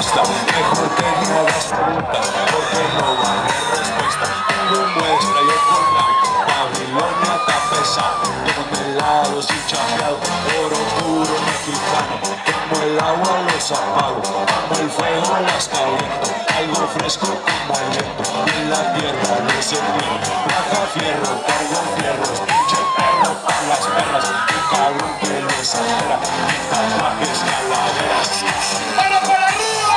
respuesta. Mejor que me hagas preguntas, porque no va a haber respuesta. Tengo muestra y el colado, Babilonia está pesado. Tomo helados y chapeado, oro puro mexicano. Como el agua los apago, como el fuego las caliento. Algo fresco como aliento, y en la tierra no se tiene. Baja fierro, cargo fierros, pinche perro para las perras. Un cabrón que les altera, y tatuajes calaveras. ¡Mano por arriba!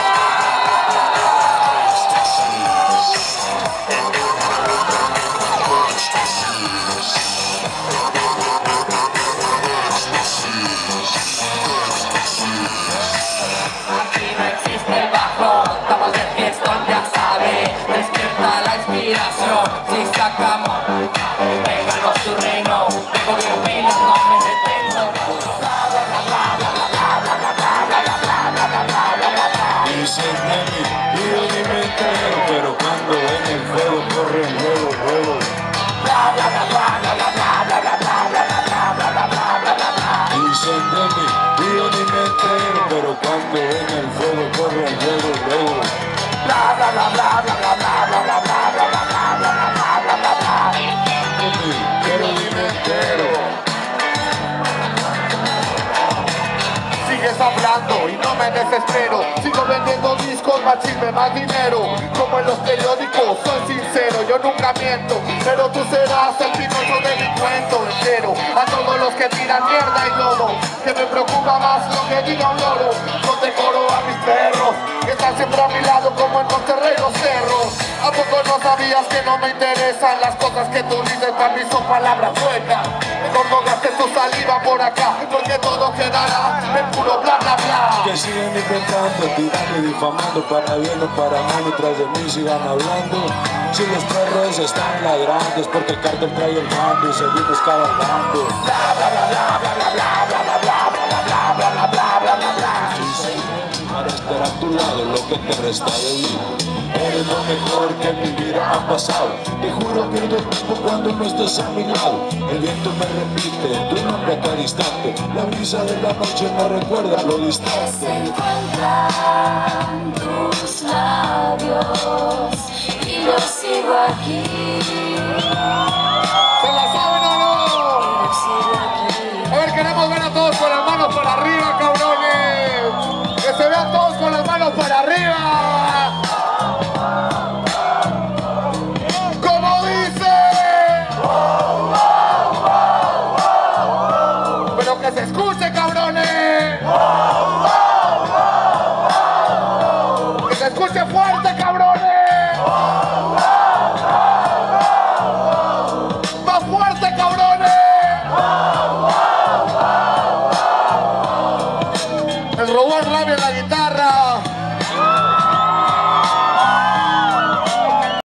Aquí no existe el bajón, estamos de fiestón, ya sabes. Despierta la inspiración, si sacamos, péganos tu reino. Tengo que pilas, no me detengo. Dicen de mí, y yo ni me entero, pero cuando en el fuego corren luego, luego. Dicen de mí, y yo ni me entero, pero cuando en el fuego corren luego, luego. De mí, pero ni me entero. Sigues hablando y no me desespero. Sigo vendiendo discos, más chisme, más dinero. Como en los periódicos, soy sincero, yo nunca miento. Pero tú serás el pinocho de mi cuento entero. A todos los que tiran mierda y lodo, que me preocupa más lo que diga un loro. No decoro a mis perros, que están siempre a mi lado como en Monterrey los cerros. ¿A poco no sabías que no me interesan las cosas que tú dices? Para mí son palabras sueltas. Mejor no gastes tu saliva por acá, porque todo quedará en puro bla bla bla. Que siguen inventando, tirando y difamando, para bien o para mal, mientras de mí sigan hablando. Si los perros están ladrando es porque el cártel trae el mando y seguimos cabalgando. Para estar a tu lado, lo que te resta de vida. Eres lo mejor que en mi vida ha pasado. Te juro que yo mismo cuando no estés a mi lado. El viento me repite tu nombre a cada instante. La brisa de la noche me recuerda lo distante. Se encuentran tus labios y yo sigo aquí. ¿Se la saben o no? Yo sigo aquí. A ver, queremos ver a todos con las manos para arriba, cabrones. Que se vean todos con las manos para arriba. Como dice. Pero que se escuche, cabrones. Que se escuche fuerte, cabrones. Más fuerte, cabrones. El robot rabia en la guitarra.